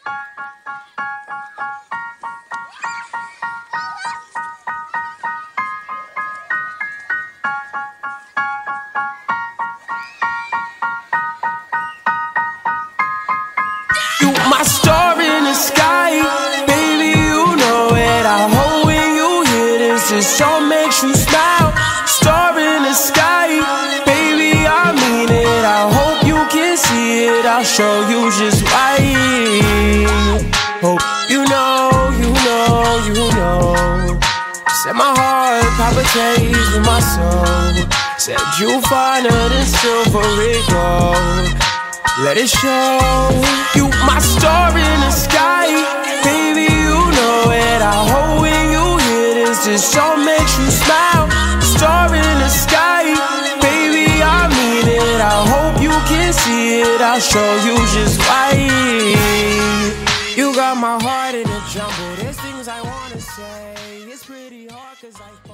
You my star in the sky, baby, you know it. I hope when you hear this song makes you smile. Star in the sky, baby, I mean it. I hope you can see it, I'll show you just why. Hope you know, you know, you know. Set my heart palpitates with my soul. Said you finer than silver and gold. Let it show. You my star in the sky, baby, you know it. I hope when you hear this song makes you smile. Star in the sky, baby, I mean it. I hope you can see it, I'll show you just why. You got my heart in a jumble. There's things I wanna say. It's pretty hard 'cause I